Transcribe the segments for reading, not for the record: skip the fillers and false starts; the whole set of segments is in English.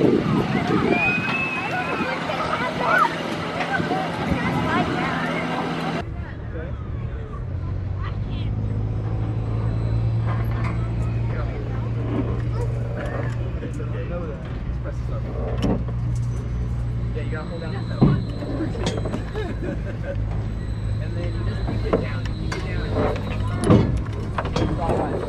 Yeah, you gotta hold down the pedal. And then you just keep it down. Keep it down. It's all right.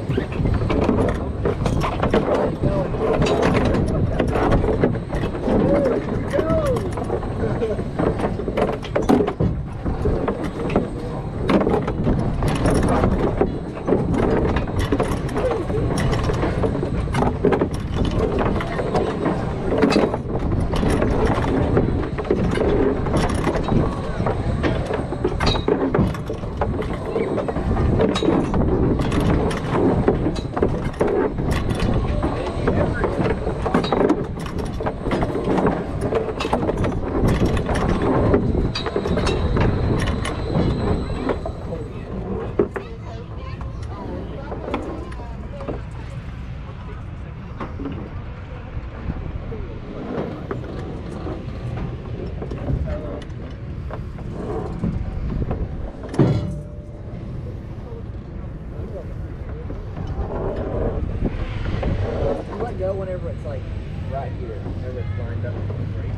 Go whenever it's like right here, whenever it's lined up with the brake.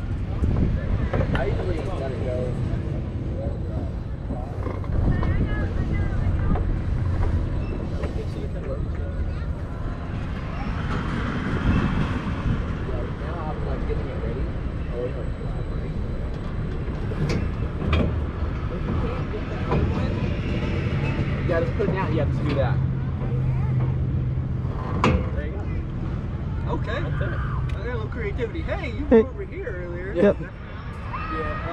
I usually let it go. Now I'm like getting it ready. Yeah, just put it down. Yeah, just do that. Okay. I got a little creativity. Hey, you were over here earlier. Yep. Yeah.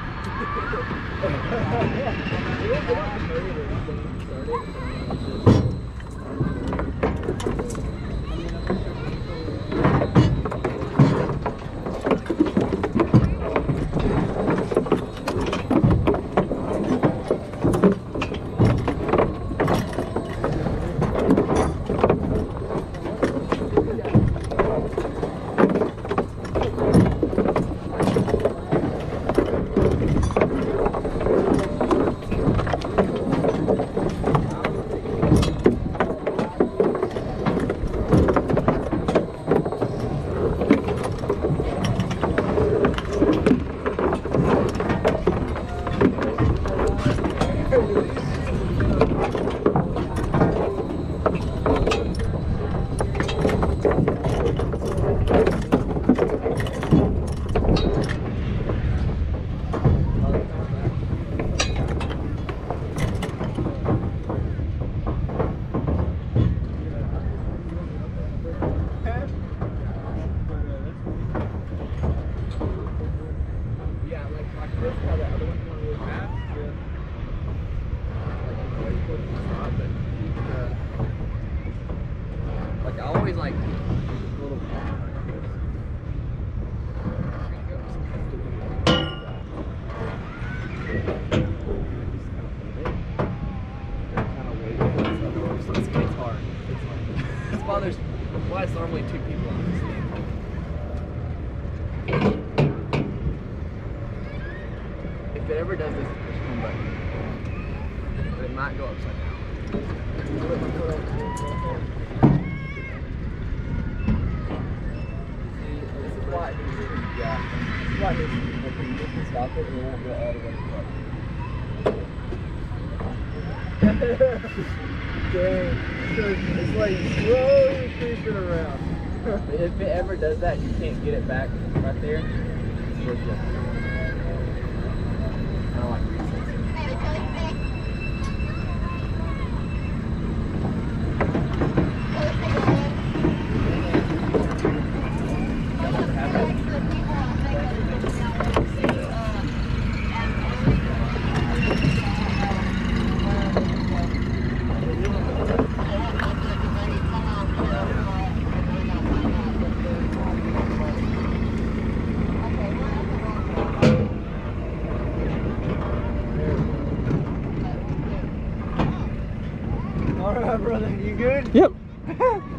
Like I always like little. It's hard. That's why there's normally two people on this thing. If it ever does this, push one button. But it might go upside down. This is why, yeah. This is why you can stop it and it won't go all the way Dang. It's like slowly creeping around. If it ever does that, you can't get it back right there. It's worth it. I don't like All right, brother, you good? Yep.